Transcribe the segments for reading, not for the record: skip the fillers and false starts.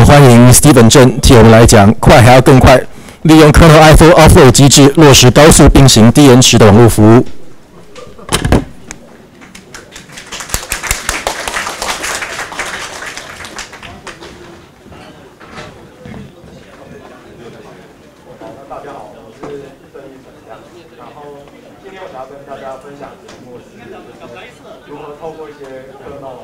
欢迎 Steven 郑替我们来讲快还要更快，利用 Kernel IFO Offload 机制落实高速并行低延迟的网络服务。 大家好，我是郑义成，然后今天我想要跟大家分享的题目是如何透过一些kernel。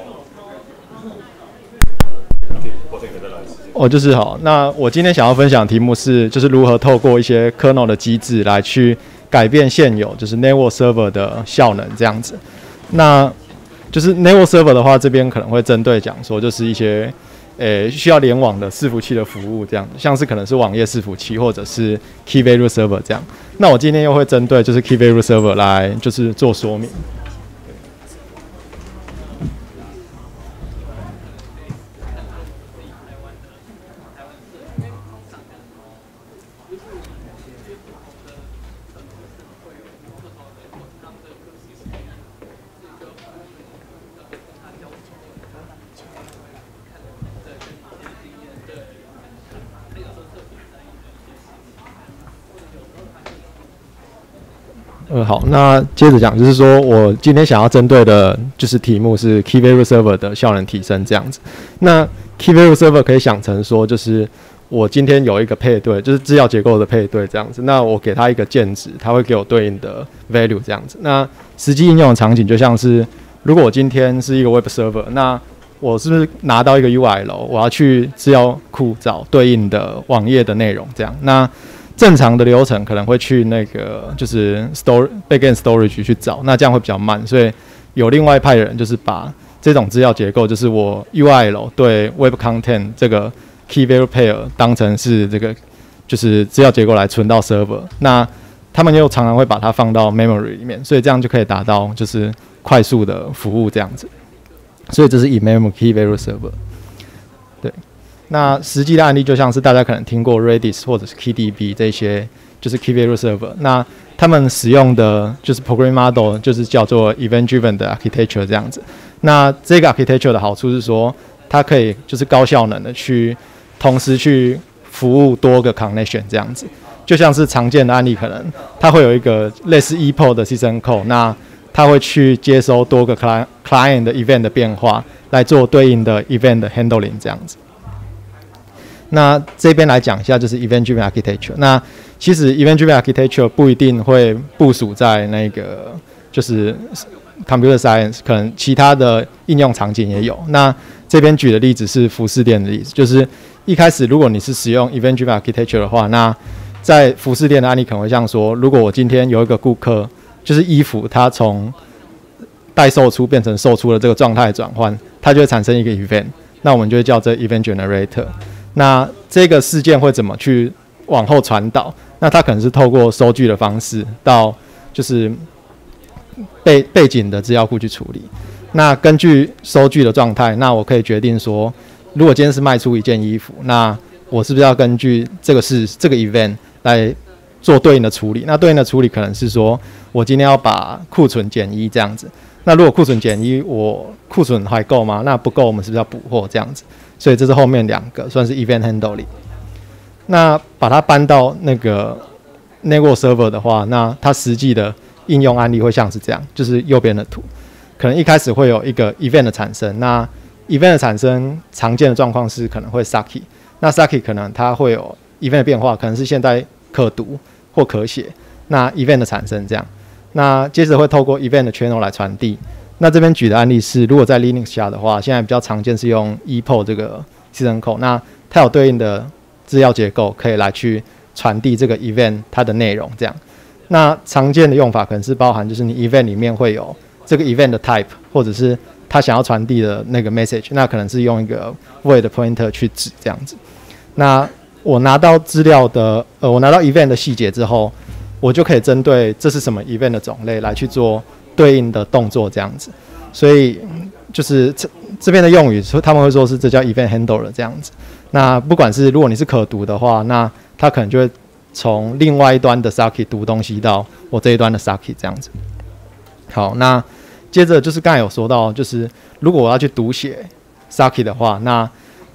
就是好。那我今天想要分享的题目是，就是如何透过一些 kernel 的机制来去改变现有就是 network server 的效能这样子。那就是 network server 的话，这边可能会针对讲说，就是一些需要联网的伺服器的服务这样，像是可能是网页伺服器或者是 key value server 这样。那我今天又会针对就是 key value server 来就是做说明。好，那接着讲，就是说我今天想要针对的，就是题目是 Key Value Server 的效能提升这样子。那 Key Value Server 可以想成说，就是我今天有一个配对，就是资料结构的配对这样子。那我给它一个键值，它会给我对应的 value 这样子。那实际应用的场景就像是，如果我今天是一个 Web Server， 那我是不是拿到一个 URL， 我要去资料库找对应的网页的内容这样？那正常的流程可能会去那个就是 backend storage 去找，那这样会比较慢，所以有另外一派的人就是把这种资料结构，就是我 URL 对 web content 这个 key value pair 当成是这个就是资料结构来存到 server， 那他们又常常会把它放到 memory 里面，所以这样就可以达到就是快速的服务这样子，所以这是以 memory key value server。 对，那实际的案例就像是大家可能听过 Redis 或者是 KeyDB 这些，就是 Key Value Server。那他们使用的就是 Programming Model， 就是叫做 Event Driven 的 Architecture 这样子。那这个 Architecture 的好处是说，它可以就是高效能的去同时去服务多个 Connection 这样子。就像是常见的案例，可能它会有一个类似 EPO 的 System Call， 那它会去接收多个 Client 的 Event 的变化，来做对应的 Event 的 Handling 这样子。那这边来讲一下，就是 Event Driven Architecture。那其实 Event Driven Architecture 不一定会部署在那个就是 Computer Science， 可能其他的应用场景也有。那这边举的例子是服饰店的例子，就是一开始如果你是使用 Event Driven Architecture 的话，那在服饰店的案例可能会像说，如果我今天有一个顾客，就是衣服它从待售出变成售出的这个状态转换，它就会产生一个 event， 那我们就会叫这 event generator。那这个事件会怎么去往后传导？那它可能是透过收据的方式到就是背景的资料库去处理。那根据收据的状态，那我可以决定说，如果今天是卖出一件衣服，那我是不是要根据这个 event 来做对应的处理？那对应的处理可能是说我今天要把库存减一这样子。那如果库存减一，我库存还够吗？那不够，我们是不是要补货这样子？所以这是后面两个算是 event handling。那把它搬到那个 network server 的话，那它实际的应用案例会像是这样，就是右边的图，可能一开始会有一个 event 的产生。那 event 的产生常见的状况是可能会 Saki， 那 Saki 可能它会有 event 的变化，可能是现在可读或可写。那 event 的产生这样，那接着会透过 event 的 channel 来传递。那这边举的案例是，如果在 Linux 下的话，现在比较常见是用 EPO 这个 System Call， 那它有对应的资料结构可以来去传递这个 event 它的内容这样。那常见的用法可能是包含就是你 event 里面会有这个 event 的 type， 或者是它想要传递的那个 message， 那可能是用一个 void pointer 去指这样子。那我拿到资料的我拿到 event 的细节之后，我就可以针对这是什么 event 的种类来去做对应的动作这样子。所以就是这边的用语他们会说是这叫 event handler 这样子。那不管是如果你是可读的话，那它可能就会从另外一端的 Saki 读东西到我这一端的 Saki 这样子。好，那接着就是刚才有说到，就是如果我要去读写 Saki 的话，那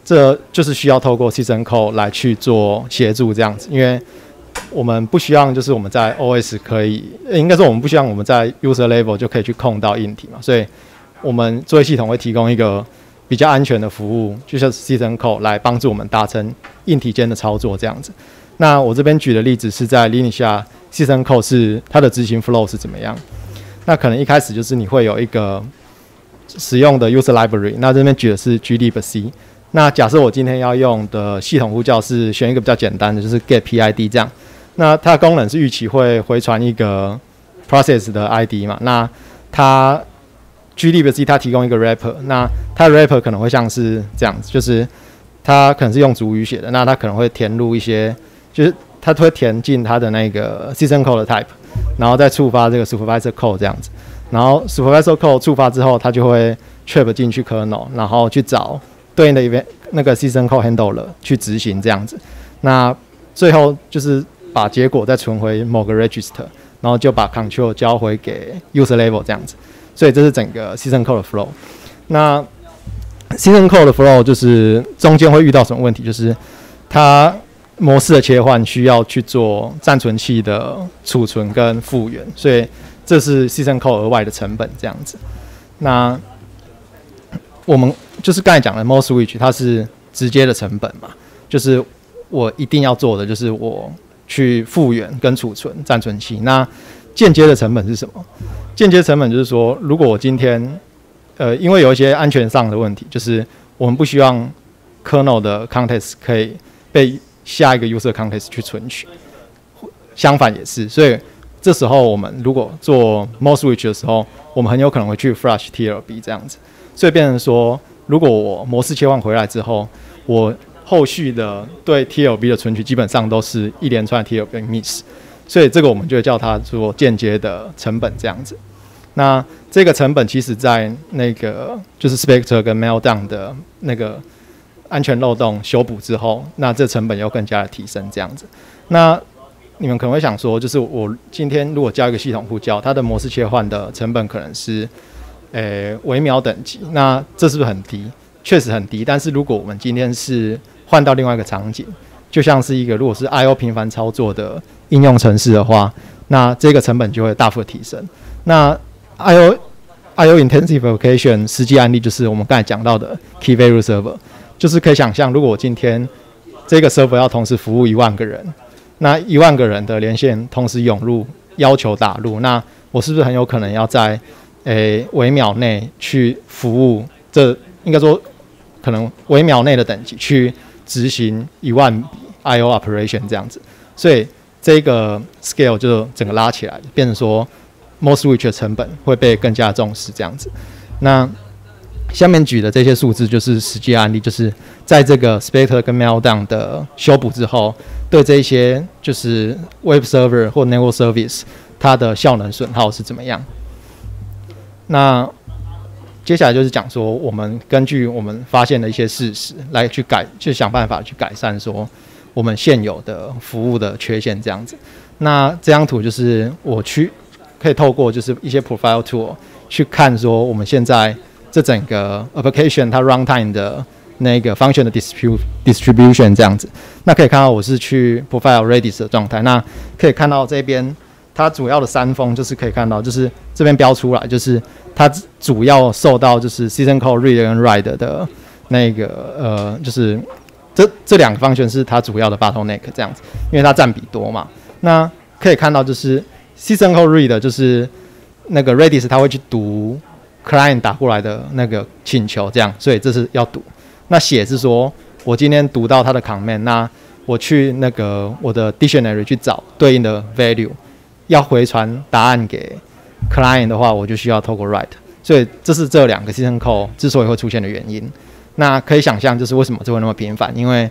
这就是需要透过 System Call 来去做协助这样子，因为我们不希望就是我们在 OS 可以，应该说我们不希望我们在 User Level 就可以去控到硬体嘛，所以我们作业系统会提供一个比较安全的服务，就像 System Call 来帮助我们达成硬体间的操作这样子。那我这边举的例子是在 Linux 下 System Call 是它的执行 flow 是怎么样？那可能一开始就是你会有一个使用的 User Library， 那这边举的是 glibc。那假设我今天要用的系统呼叫是选一个比较简单的，就是 get PID 这样。那它的功能是预期会回传一个 process 的 ID 嘛？那它 glibc 它提供一个 wrapper， 那它的 wrapper 可能会像是这样子，就是它可能是用主语写的，那它可能会填入一些，就是它会填进它的那个 system call 的 type， 然后再触发这个 supervisor call 这样子。然后 supervisor call 触发之后，它就会 trap 进去 kernel， 然后去找对应的event那个 system call handler 去执行这样子。那最后就是把结果再存回某个 register， 然后就把 control 交回给 user level 这样子。所以这是整个 system call 的 flow。那 system call 的 flow 就是中间会遇到什么问题？就是它模式的切换需要去做暂存器的储存跟复原，所以这是 system call 额外的成本这样子。那我们就是刚才讲的 mode switch， 它是直接的成本嘛，就是我一定要做的就是我去复原跟储存暂存器。那间接的成本是什么？间接成本就是说，如果我今天因为有一些安全上的问题，就是我们不希望 kernel 的 context 可以被下一个 user context 去存取，相反也是。所以这时候我们如果做 mode switch 的时候，我们很有可能会去 flush TLB 这样子。所以变成说，如果我模式切换回来之后，我后续的对 TLB 的存取基本上都是一连串的 TLB miss， 所以这个我们就叫它做间接的成本这样子。那这个成本其实在那个就是 Spectre 跟 Meltdown 的那个安全漏洞修补之后，那这成本又更加的提升这样子。那你们可能会想说，就是我今天如果交一个系统呼叫，它的模式切换的成本可能是微秒等级，那这是不是很低？确实很低。但是如果我们今天是换到另外一个场景，就像是一个如果是 I/O 频繁操作的应用程式的话，那这个成本就会大幅的提升。那 I/O intensive application 实际案例就是我们刚才讲到的 Key Value Server， 就是可以想象，如果我今天这个 server 要同时服务10000个人，那10000个人的连线同时涌入，要求打入，那我是不是很有可能要在微秒内去服务？这应该说可能微秒内的等级去执行10000笔 I/O operation 这样子，所以这个 scale 就整个拉起来，变成说 mode switch 的成本会被更加重视这样子。那下面举的这些数字就是实际案例，就是在这个 Spectre 跟 Meltdown 的修补之后，对这些就是 Web Server 或 Network Service 它的效能损耗是怎么样。那接下来就是讲说，我们根据我们发现的一些事实来去想办法去改善说我们现有的服务的缺陷这样子。那这张图就是我可以透过就是一些 profile tool 去看说我们现在这整个 application 它 runtime 的那个 function 的 distribution 这样子。那可以看到我是去 profile Redis 的状态，那可以看到这边它主要的三峰就是可以看到，就是这边标出来，就是它主要受到就是 system call read 跟 write 的那个就是这两个 function 是它主要的 bottleneck 这样子，因为它占比多嘛。那可以看到就是 system call read 就是那个 Redis 它会去读 client 打过来的那个请求这样，所以这是要读。那写是说我今天读到它的 command， 那我去那个我的 dictionary 去找对应的 value。要回传答案给 client 的话，我就需要透过 write， 所以这是这两个 system call 之所以会出现的原因。那可以想象，就是为什么这会那么频繁，因为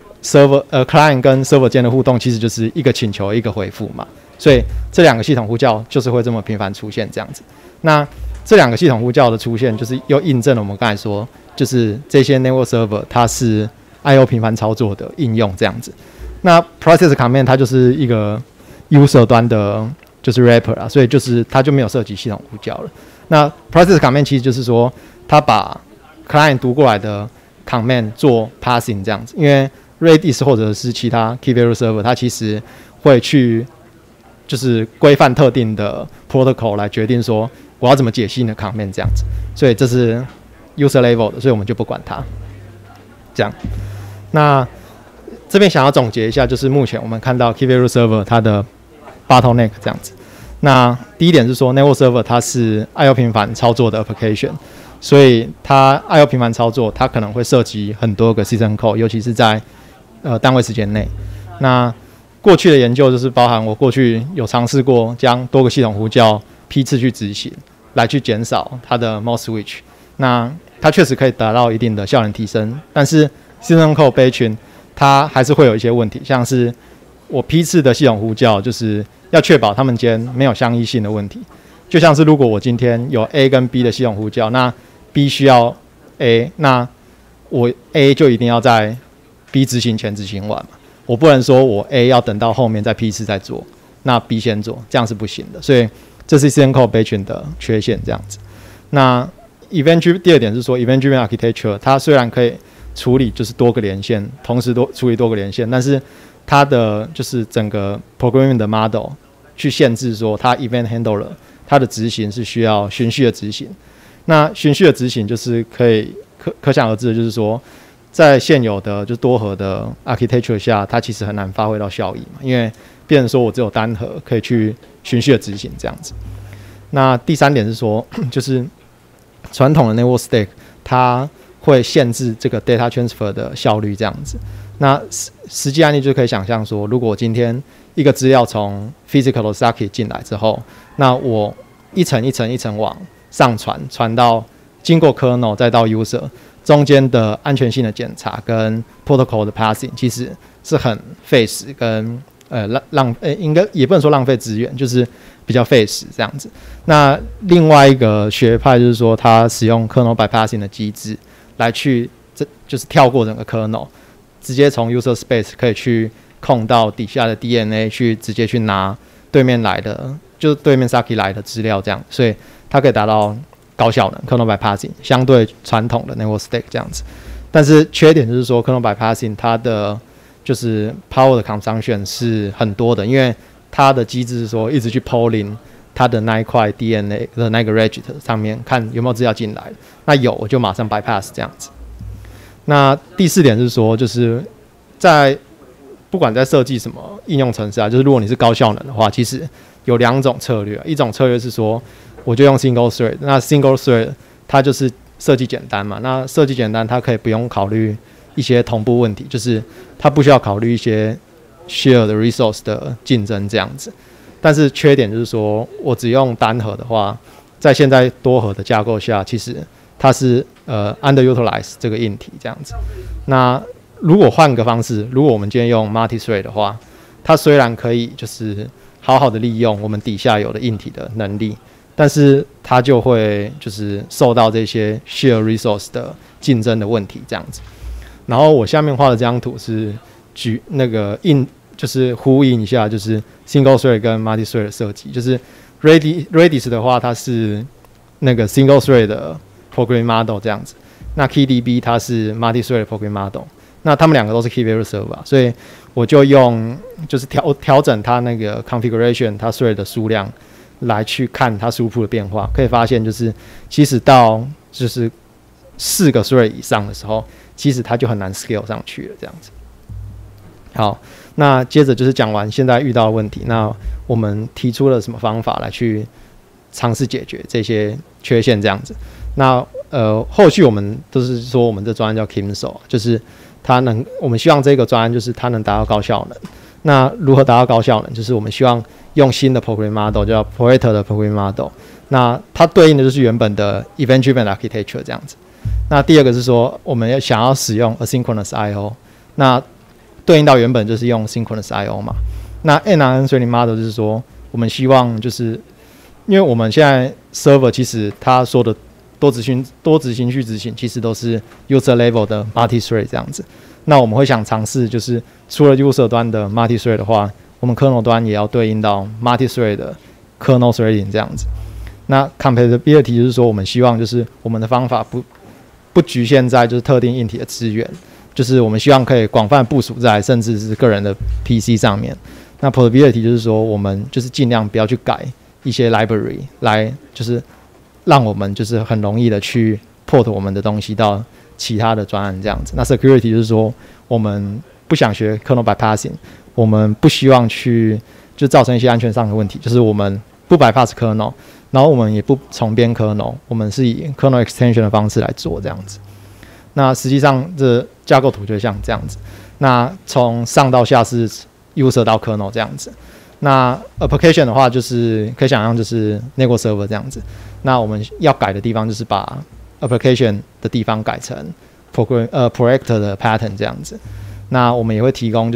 client 跟 server 间的互动其实就是一个请求一个回复嘛，所以这两个系统呼叫就是会这么频繁出现这样子。那这两个系统呼叫的出现，就是又印证了我们刚才说，就是这些 network server 它是 I/O 频繁操作的应用这样子。那 process command 它就是一个user 端的就是 wrapper 啦，所以就是它就没有涉及系统呼叫了。那 process command 其实就是说，它把 client 读过来的 command 做 passing 这样子，因为 Redis 或者是其他 Key Value Server 它其实会去就是规范特定的 protocol 来决定说我要怎么解析你的 command 这样子，所以这是 user level 的，所以我们就不管它。这样，那这边想要总结一下，就是目前我们看到 Key Value Server 它的 bottleneck 这样子。那第一点是说 Network Server 它是 I/O 频繁操作的 application， 所以它 I/O 频繁操作，它可能会涉及很多个 system call， 尤其是在单位时间内。那过去的研究就是包含我过去有尝试过将多个系统呼叫批次去执行，来去减少它的 mode switch。那它确实可以达到一定的效能提升，但是 system call 悲群它还是会有一些问题，像是我批次的系统呼叫，就是要确保它们间没有相异性的问题。就像是如果我今天有 A 跟 B 的系统呼叫，那 B 需要 A， 那我 A 就一定要在 B 执行前执行完嘛，我不能说我 A 要等到后面再批次再做，那 B 先做，这样是不行的。所以这是 system call 悲群的缺陷，这样子。那 第二点是说 event driven architecture 它虽然可以处理就是多个连线，同时处理多个连线，但是它的就是整个 programming 的 model 去限制说它 event handler 它的执行是需要循序的执行。那循序的执行就是可想而知的，就是说在现有的就多核的 architecture 下，它其实很难发挥到效益嘛，因为变成说我只有单核可以去循序的执行这样子。那第三点是说，就是传统的 network stack 它会限制这个 data transfer 的效率这样子。那实际案例就可以想象说，如果我今天一个资料从 physical 的 socket 进来之后，那我一层一层一层往上传到经过 kernel 再到 user 中间的安全性的检查跟 protocol 的 passing 其实是很费时跟应该也不能说浪费资源，就是比较费时这样子。那另外一个学派就是说，它使用 kernel bypassing 的机制来去就是跳过整个 kernel， 直接从 user space 可以去控到底下的 DNA 去直接去拿对面来的，就是对面 socket 来的资料这样，所以它可以达到高效能 kernel bypassing， 相对传统的 network stack 这样子。但是缺点就是说 kernel bypassing 它的就是 power 的 consumption 是很多的，因为它的机制是说一直去 polling 它的那一块 DNA 的那个 register 上面看有没有资料进来，那有我就马上 bypass 这样子。那第四点是说，就是在不管在设计什么应用程式啊，就是如果你是高效能的话，其实有两种策略，一种策略是说我就用 single thread， 那 single thread 它就是设计简单嘛，那设计简单它可以不用考虑一些同步问题，就是它不需要考虑一些 share 的 resource 的竞争这样子。但是缺点就是说，我只用单核的话，在现在多核的架构下，其实它是underutilize 这个硬体这样子。那如果换个方式，如果我们今天用 multi-thread 的话，它虽然可以就是好好的利用我们底下有的硬体的能力，但是它就会就是受到这些 share resource 的竞争的问题这样子。然后我下面画的这张图是举那个就是呼应一下，就是 single thread 跟 multi thread 的设计。就是 Redis 的话，它是那个 single thread 的 program model 这样子。那 KeyDB 它是 multi thread 的 program model。那他们两个都是 Key Value Server， 所以我就用就是调整它那个 configuration 它 thread 的数量来去看它输出的变化。可以发现，就是其实到就是4个 thread 以上的时候，其实它就很难 scale 上去了这样子。好，那接着就是讲完现在遇到的问题，那我们提出了什么方法来去尝试解决这些缺陷这样子。那后续我们都是说我们这专案叫 Kimso， 就是我们希望这个专案就是它能达到高效能。那如何达到高效能？就是我们希望用新的 program model 叫 Pareto 的 program model， 那它对应的就是原本的 event driven architecture 这样子。那第二个是说我们想要使用 asynchronous I/O， 那对应到原本就是用 synchronous I/O 嘛。那 NRN training model 就是说我们希望就是因为我们现在 server 其实它说的多执行去执行其实都是 user level 的 multi-thread 这样子。那我们会想尝试就是除了 user 端的 multi-thread 的话，我们 kernel 端也要对应到 multi-thread 的 kernel threading 这样子。那 compatibility 就是说我们希望就是我们的方法不局限在就是特定硬体的资源，就是我们希望可以广泛部署在甚至是个人的 PC 上面。那 portability 就是说，我们就是尽量不要去改一些 library 来，就是让我们就是很容易的去 port 我们的东西到其他的专案这样子。那 security 就是说，我们不想学 kernel bypassing， 我们不希望去就造成一些安全上的问题，就是我们不 bypass kernel， 然后我们也不重编 kernel， 我们是以 kernel extension 的方式来做这样子。那实际上这架构图就像这样子，那从上到下是 user 到 kernel 这样子。那 application 的话，就是可以想象就是 network server 这样子。那我们要改的地方就是把 application 的地方改成 project 的 pattern 这样子。那我们也会提供就是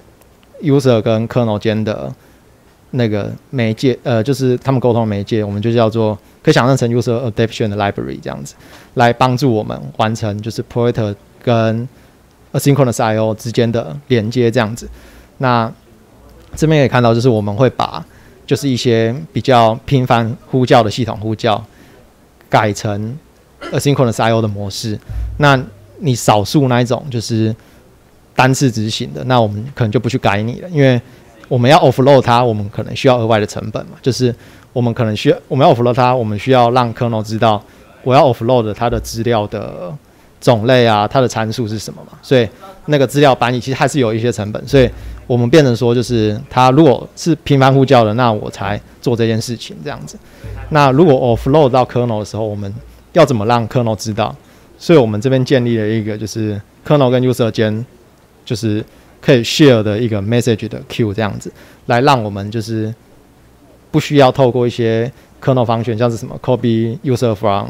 user 跟 kernel 间的那个媒介，就是他们沟通的媒介，我们就叫做可以想象成 user adaptation 的 library 这样子，来帮助我们完成就是 project 跟 asynchronous I/O 之间的连接这样子。那这边可以看到，就是我们会把就是一些比较频繁呼叫的系统呼叫改成 asynchronous I/O 的模式。那你少数那一种就是单次执行的，那我们可能就不去改你了，因为我们要 offload 它，我们可能需要额外的成本嘛，就是我们要 offload 它，我们需要让 kernel 知道我要 offload 它的资料的种类啊，它的参数是什么嘛，所以那个资料搬移其实还是有一些成本，所以我们变成说就是它如果是频繁呼叫的，那我才做这件事情这样子。那如果 offload 到 kernel 的时候，我们要怎么让 kernel 知道？所以我们这边建立了一个就是 kernel 跟 user 间就是可以 share 的一个 message 的 queue 这样子，来让我们就是不需要透过一些 kernel function， 像是什么 copy user from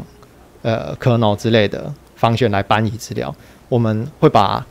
kernel 之类的 function 来搬移资料，我们会把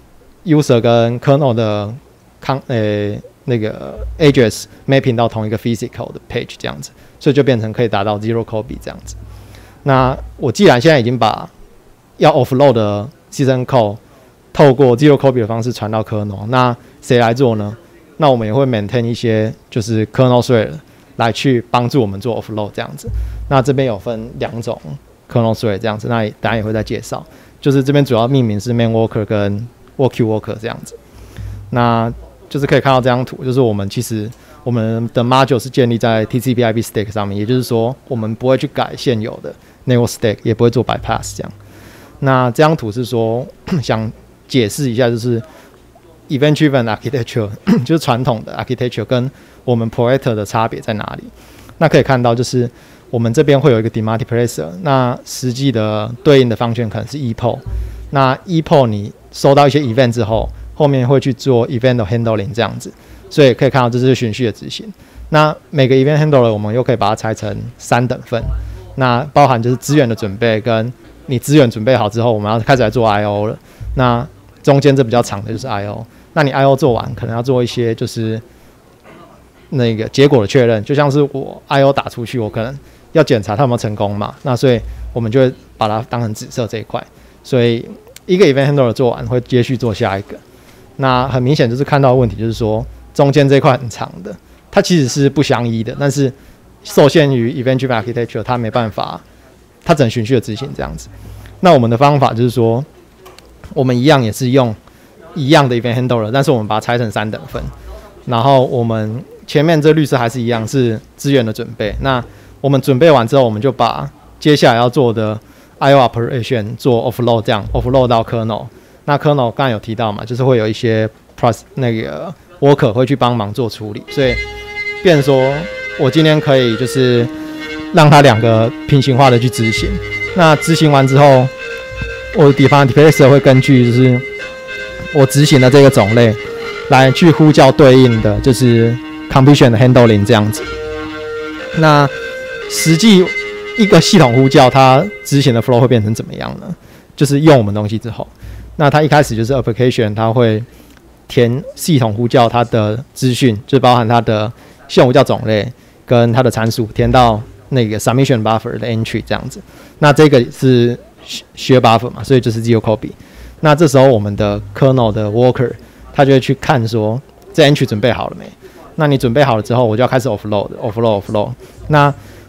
user 跟 kernel 的那个 address mapping 到同一个 physical 的 page 这样子，所以就变成可以达到 zero copy 这样子。那我既然现在已经把要 offload 的 season code 透过 zero copy 的方式传到 kernel， 那谁来做呢？那我们也会 maintain 一些就是 kernel thread 来去帮助我们做 offload 这样子。那这边有分2种 kernel thread 这样子，那当然也会再介绍。就是这边主要命名是 main worker 跟 work queue worker 这样子。那就是可以看到这张图，就是我们其实我们的 module 是建立在 TCP/IP stack 上面，也就是说我们不会去改现有的 network stack， 也不会做 bypass 这样。那这张图是说想解释一下，就是 event-driven architecture 就是传统的 architecture 跟我们 project 的差别在哪里。那可以看到，就是我们这边会有一个 demultiplexer， 那实际的对应的function可能是 ePOL。那 ePOL 你收到一些 event 之后，后面会去做 event handling 这样子，所以可以看到这是循序的执行。那每个 event handler 我们又可以把它拆成3等份，那包含就是资源的准备跟你资源准备好之后，我们要开始来做 I/O 了。那中间这比较长的就是 I/O， 那你 I/O 做完，可能要做一些就是那个结果的确认，就像是我 I/O 打出去，我可能要检查它有没有成功嘛，那所以我们就会把它当成紫色这一块，所以一个 event handler 做完会接续做下一个。那很明显就是看到的问题就是说，中间这一块很长的，它其实是不相依的，但是受限于 event-driven architecture， 它没办法，它只能循序的执行这样子。那我们的方法就是说，我们一样也是用一样的 event handler， 但是我们把它拆成3等份，然后我们前面这绿色还是一样是资源的准备。那我们准备完之后，我们就把接下来要做的 I/O operation 做 offload， 这样 offload 到 kernel。那 kernel 刚才有提到嘛，就是会有一些 那个 worker 会去帮忙做处理，所以变成说我今天可以就是让它2个平行化的去执行。那执行完之后，我的 demultiplexer 会根据就是我执行的这个种类来去呼叫对应的就是 completion 的 handling 这样子。那实际一个系统呼叫它执行的 flow 会变成怎么样呢？就是用我们东西之后，那它一开始就是 application 它会填系统呼叫它的资讯，就包含它的系统呼叫种类跟它的参数，填到那个 submission buffer 的 entry 这样子。那这个是share buffer 嘛，所以就是 zero copy。那这时候我们的 kernel 的 worker 他就会去看说这 entry 准备好了没？那你准备好了之后，我就要开始 offload。那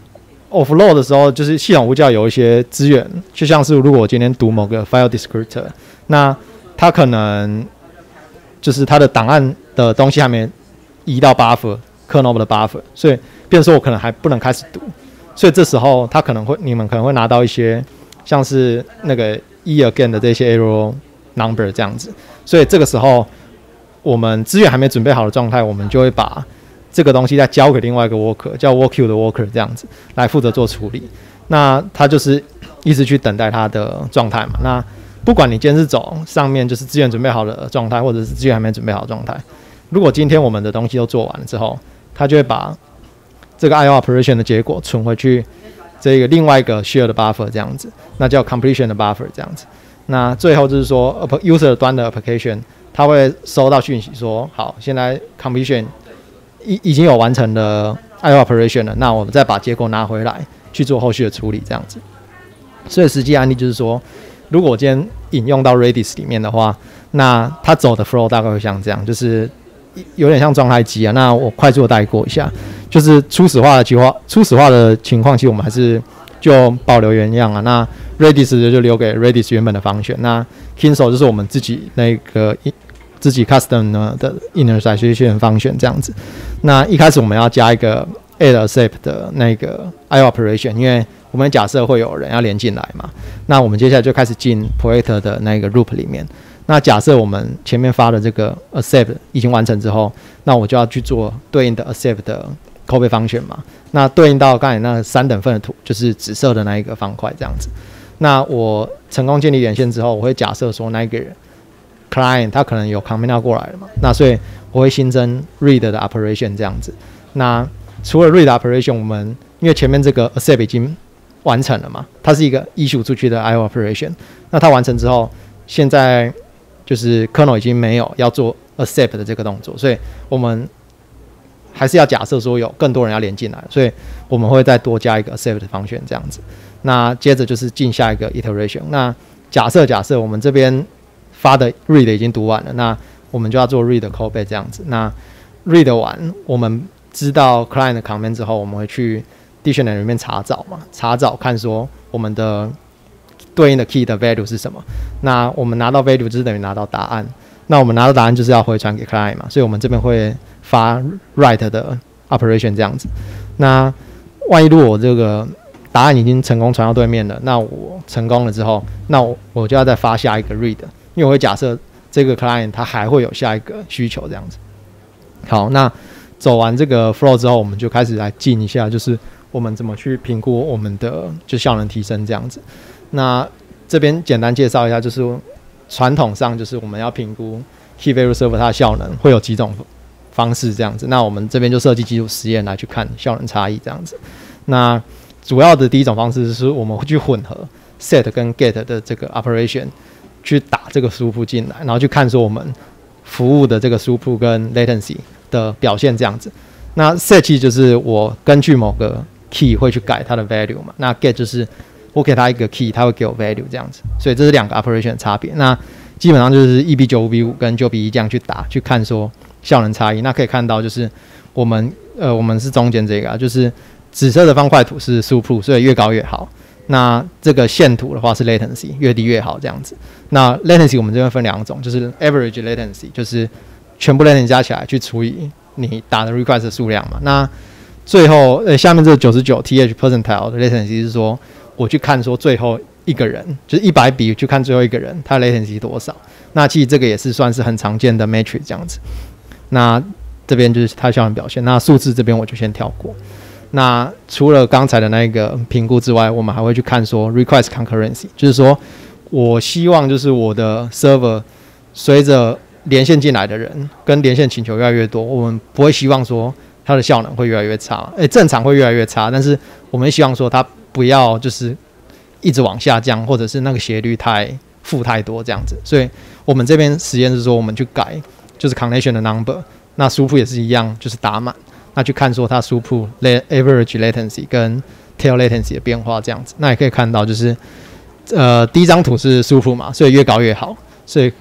offload 的时候，就是系统呼叫有一些资源，就像是如果我今天读某个 file descriptor， 那它可能就是它的档案的东西还没移到 buffer kernel 的 buffer， 所以变成说我可能还不能开始读，所以这时候你们可能会拿到一些像是那个 again 的这些 error number 这样子，所以这个时候我们资源还没准备好的状态，我们就会把这个东西再交给另外一个 worker， 叫 work queue 的 worker 这样子来负责做处理。那他就是一直去等待他的状态嘛。那不管你今天是走上面就是资源准备好的状态，或者是资源还没准备好的状态，如果今天我们的东西都做完了之后，他就会把这个 IO operation 的结果存回去这个另外一个 share 的 buffer 这样子，那叫 completion 的 buffer 这样子。那最后就是说 user 端的 application， 他会收到讯息说，好，现在 completion 已经有完成的 IO operation 了，那我们再把结果拿回来去做后续的处理这样子。所以实际案例就是说，如果我今天引用到 Redis 里面的话，那它走的 flow 大概会像这样，就是有点像状态机啊。那我快速的带过一下，就是初始化的情况，其实我们还是就保留原样啊。那 Redis 就留给 Redis 原本的function，那 Kinso 就是我们自己那个自己 custom 的 initialization function 这样子。那一开始我们要加一个 add accept 的那个 IO operation， 因为我们假设会有人要连进来嘛。那我们接下来就开始进 project 的那个 loop 里面。那假设我们前面发的这个 accept 已经完成之后，那我就要去做对应的 accept 的 callback function 嘛。那对应到刚才那3等份的图，就是紫色的那一个方块这样子。那我成功建立连线之后，我会假设说那个 client 他可能有 commit out 过来了嘛，那所以我会新增 read 的 operation 这样子。那除了 read operation， 我们因为前面这个 accept 已经完成了嘛，它是一个 issue 出去的 IO operation。那它完成之后，现在就是 kernel 已经没有要做 accept 的这个动作，所以我们还是要假设说有更多人要连进来，所以我们会再多加一个 accept 的function这样子。那接着就是进下一个 iteration。那假设我们这边发的 read 已经读完了，那我们就要做 read callback 这样子。那 read 完，我们知道 client 的 command 之后，我们会去 dictionary 里面查找嘛，查找看说我们的对应的 key 的 value 是什么。那我们拿到 value 就是等于拿到答案。那我们拿到答案就是要回传给 client 嘛，所以我们这边会发 write 的 operation 这样子。那万一如果我这个答案已经成功传到对面了，那我成功了之后，那我就要再发下一个 read， 因为我会假设这个 client 它还会有下一个需求这样子。好，那走完这个 flow 之后，我们就开始来进一下，就是我们怎么去评估我们的就效能提升这样子。那这边简单介绍一下，就是传统上就是我们要评估 Key Value Server 它的效能会有几种方式这样子。那我们这边就设计基础实验来去看效能差异这样子。那主要的第一种方式是我们会去混合 set 跟 get 的这个 operation 去打这个输出进来，然后去看说我们服务的这个输出跟 latency 的表现这样子。那 set 其实就是我根据某个 key 会去改它的 value 嘛，那 get 就是我给它一个 key， 它会给我 value 这样子。所以这是两个 operation 的差别。那基本上就是1比9、5比5跟9比1这样去打，去看说效能差异。那可以看到就是我们是中间这个就是紫色的方块图是 throughput， 所以越高越好。那这个线图的话是 latency， 越低越好这样子。那 latency 我们这边分两种，就是 average latency， 就是全部 latency 加起来去除以你打的 request 的数量嘛。那最后下面这个99 th percentile 的 latency 是说我去看说最后一个人，就是100比去看最后一个人他的 latency 多少。那其实这个也是算是很常见的 metric 这样子。那这边就是它效能表现。那数字这边我就先跳过。那除了刚才的那个评估之外，我们还会去看说 request concurrency， 就是说我希望就是我的 server 随着连线进来的人跟连线请求越来越多，我们不会希望说它的效能会越来越差，正常会越来越差，但是我们希望说它不要就是一直往下降，或者是那个斜率负太多这样子。所以我们这边实验是说我们去改就是 connection 的 number， 那输出也是一样，就是打满。那去看说它输出 average latency 跟 tail latency 的变化这样子。那也可以看到就是第一张图是输出嘛，所以越高越好，所以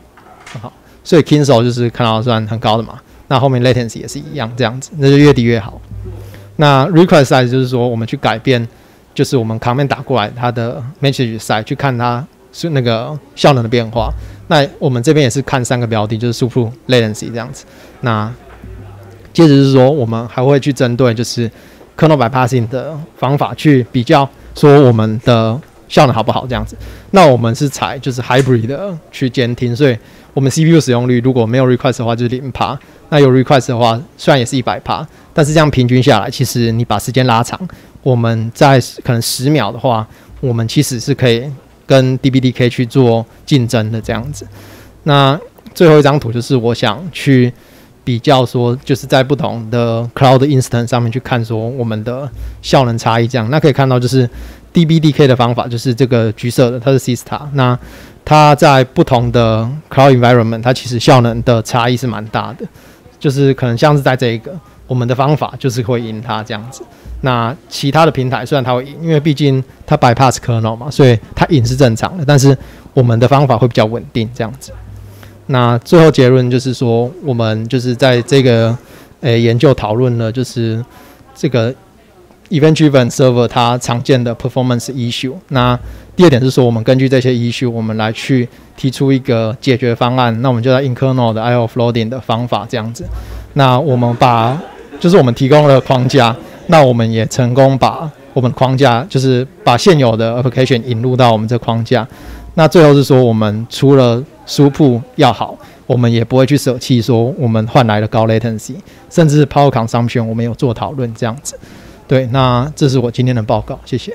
Kinso 就是看到算很高的嘛。那后面 latency 也是一样这样子，那就越低越好。那 request size 就是说我们去改变就是我们 command 打过来它的 message side 去看它是那个效能的变化。那我们这边也是看3个标的，就是 throughput latency 这样子。那接着是说，我们还会去针对就是 kernel bypassing 的方法去比较，说我们的效能好不好这样子。那我们是采就是 hybrid 的去监听，所以我们 CPU 使用率如果没有 request 的话就是0%，那有 request 的话虽然也是100%，但是这样平均下来，其实你把时间拉长，我们在可能10秒的话，我们其实是可以跟 DBDK 去做竞争的这样子。那最后一张图就是我想去比较说，就是在不同的 cloud instance 上面去看说我们的效能差异这样。那可以看到就是 DBDK 的方法，就是这个橘色的，它是 Sistar。那它在不同的 cloud environment， 它其实效能的差异是蛮大的。就是可能像是在这一个，我们的方法就是会赢它这样子。那其他的平台虽然它会赢，因为毕竟它 bypass kernel 嘛，所以它赢是正常的。但是我们的方法会比较稳定这样子。那最后结论就是说，我们就是在这个研究讨论了，就是这个 event-driven server 它常见的 performance issue。那第二点是说，我们根据这些 issue， 我们来去提出一个解决方案。那我们就在 in-kernel 的 I/O offloading 的方法这样子。那我们就是我们提供了框架，那我们也成功把我们框架，就是把现有的 application 引入到我们这框架。那最后是说，我们除了throughput要好，我们也不会去舍弃说我们换来的高 latency， 甚至 power consumption 我们有做讨论这样子。对，那这是我今天的报告，谢谢。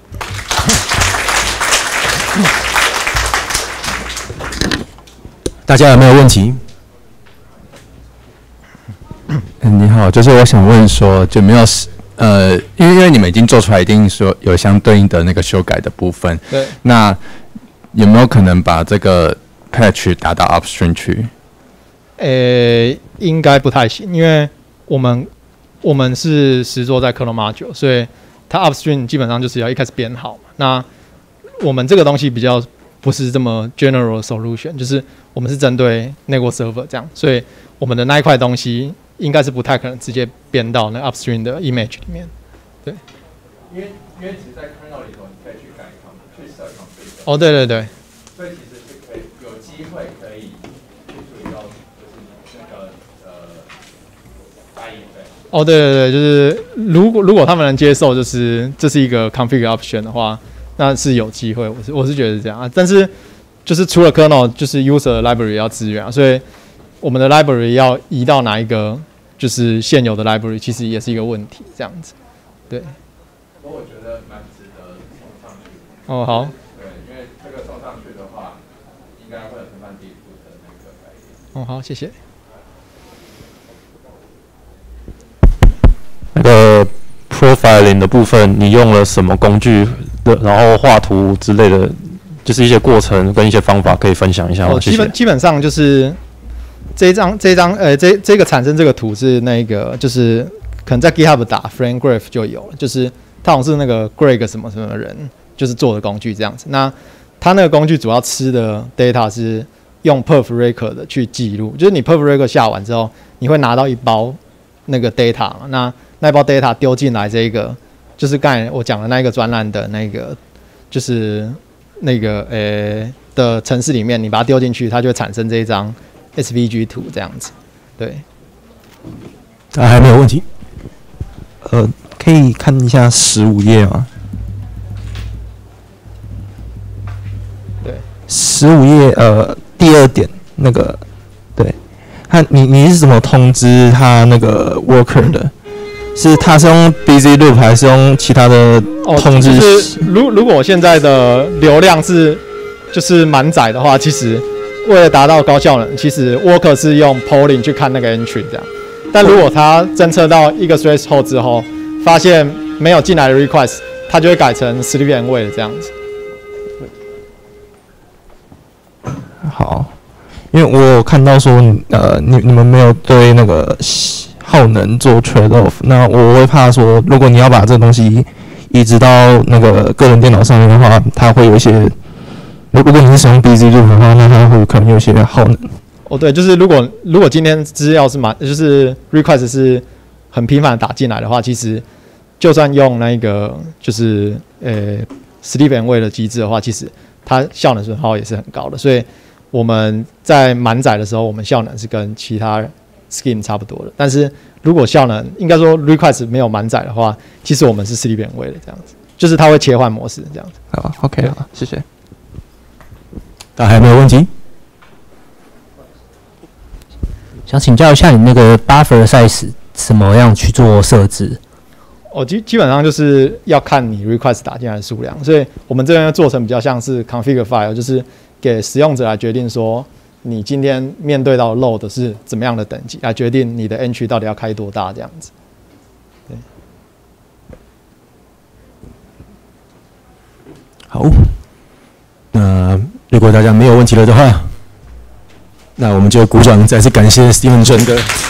大家有没有问题？ 你好，就是我想问说，就没有因为你们已经做出来，一定说有相对应的那个修改的部分。 对。 那有没有可能把这个 patch 打到 upstream 去？ 应该不太行，因为我们是实作在 kernel module， 所以它 upstream 基本上就是要一开始编好嘛。那我们这个东西比较不是这么 general solution， 就是我们是针对 network server 这样，所以我们的那一块东西应该是不太可能直接编到那 upstream 的 image 里面。对。 因为其实，在 kernel 里头，你可以去改去设 config。 哦，对对对。 所以其实是可以有机会可以去处理到，就是那个哦，对对对，就是如果他们能接受，就是这是一个 config option 的话，那是有机会。我是觉得是这样啊。但是就是除了 kernel， 就是 user library 要支援啊，所以我们的 library 要移到哪一个就是现有的 library， 其实也是一个问题，这样子。对。 不过我觉得蛮值得送上去。 哦，好。 对，因为这个送上去的话，应该会有承办地图的那个改变。 哦，好，谢谢。 那个 profiling 的部分，你用了什么工具的？然后画图之类的，就是一些过程跟一些方法，可以分享一下吗？谢谢。 基本上就是这个产生这个图是那个，就是可能在 GitHub 打 frame graph 就有了，就是它好像是那个 Greg 什么什么人就是做的工具这样子。那它那个工具主要吃的 data 是用 perf record 的去记录，就是你 perf record 下完之后，你会拿到一包那个 data 嘛，那一包 data 丢进来这个，就是刚才我讲的那一个专栏的那个，就是那个的程式里面，你把它丢进去，它就会产生这一张 SVG 图这样子。对。 还没有问题。 可以看一下15页吗？ 对。 15页第2点那个，对，你是怎么通知他那个 worker 的？是他是用 busy loop 还是用其他的通知？ 就是如果我现在的流量是就是满载的话，其实为了达到高效能，其实 worker 是用 polling 去看那个 entry 这样。但如果他侦测到一个 threshold 之后，发现没有进来的 request， 他就会改成 sleep and wait 这样子。 好，因为我有看到说你们没有对那个耗能做 trade off， 那我会怕说，如果你要把这个东西移植到那个个人电脑上面的话，它会有一些，如果你是使用 busy loop 的话，那它会可能有一些耗能。 哦，对，就是如果今天资料是就是 request 是很频繁的打进来的话，其实就算用那个就是sleep and wake 的机制的话，其实它效能损耗也是很高的。所以我们在满载的时候，我们效能是跟其他 skin 差不多的。但是如果效能应该说 request 没有满载的话，其实我们是 sleep and wake 的这样子，就是它会切换模式这样子。 好 ，OK， 好，谢谢。 大家还有没有问题？ 想请教一下你那个 buffer size 怎么样去做设置？ 基本上就是要看你 request 打进来的数量，所以我们这边要做成比较像是 configure file， 就是给使用者来决定说你今天面对到的 load 是怎么样的等级，来决定你的 entry 到底要开多大这样子。对。 好，那如果大家没有问题了的话，那我们就鼓掌，再次感谢 Steven Chen 的。